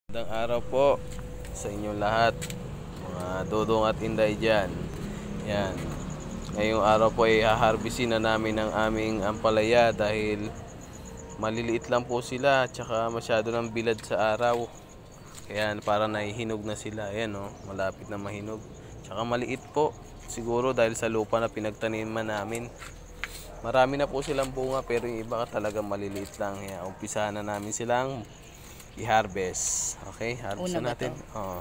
Magandang araw po sa inyong lahat, mga dodong at inday dyan. Yan. Ngayong araw po ay haharbisin na namin ang aming ampalaya dahil maliliit lang po sila at saka masyado ng bilad sa araw. Kaya para nahihinog na sila. Ayan o, malapit na mahinog. Tsaka maliit po siguro dahil sa lupa na pinagtaniman namin. Marami na po silang bunga pero yung iba talaga maliliit lang. Kaya umpisa na namin silang i-harvest. Okay, harvest na natin. Oh.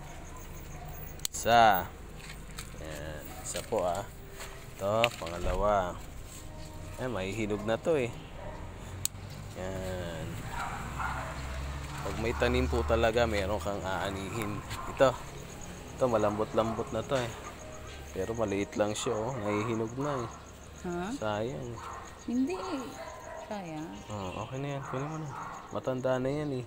Isa. Ayan, isa po ah. Ito, pangalawa. Ayan, mahihinog na to eh. Ayan. Pag may tanim po talaga, meron kang aanihin. Ito malambot-lambot na to eh. Pero maliit lang siya oh. Nahihinog na eh. Ha? Sayang. Hindi. Sayang. Oh, okay na yan. Kunin mo na. Matanda na yan eh.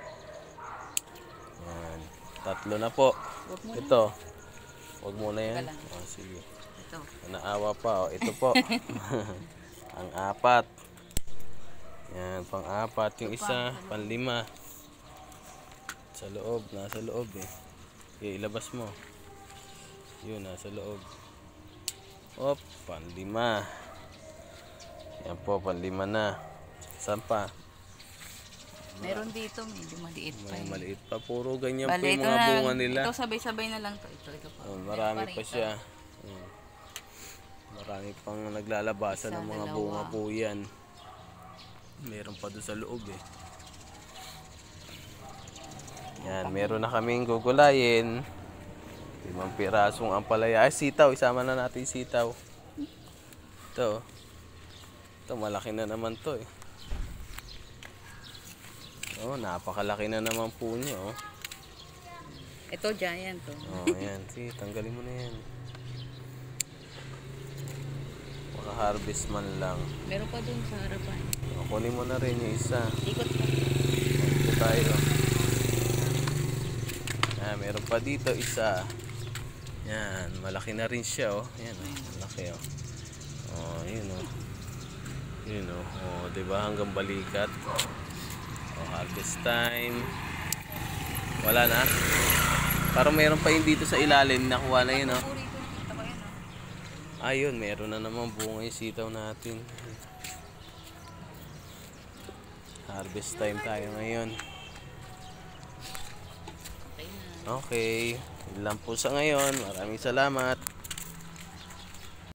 Yan. Tatlo na po. Huwag mo Ito. Huwag muna yan. Oh, sige. Ito. Naawa pa. Oh, ito po. Ang apat. Yan. Pang-apat. Yung isa. Panlima. Sa loob. Nasa loob eh. Okay, ilabas mo. Yun. Nasa loob. Op. Panlima. Yan po. Panlima na. Saan pa? Meron dito, medyo maliit pa. May maliit pa. Puro ganyan po Bale, yung mga bunga nila. Ito sabay-sabay na lang to. Ito pa. Oh, marami pa siya. Marami pang naglalabasan ng mga bunga po yan. Meron pa doon sa loob eh. Yan, meron na kaming gugulayin. 5 pirasong ampalaya. Ay, sitaw. Isama na natin sitaw. Ito. Ito, malaki na naman to eh. Oh, napakalaki na naman po niya oh. Ito, giant to. Oh, ayan. Sige, tanggalin mo na yan. Maka-harvest man lang. Meron pa dun sa harapan. Oh, kunin mo na rin yung isa. Ikot pa. Ito tayo. Meron pa dito isa. Yan, malaki na rin siya oh. Yan oh, malaki oh. Oh, yun oh. Yun oh. Oh, 'di ba hanggang balikat. Oh, harvest time. Wala na. Parang meron pa yun dito sa ilalim, nakuha na yun oh. Ayun, meron na naman bunga yung sitaw natin. Harvest time tayo ngayon. Okay, yun lang po sa ngayon. Maraming salamat.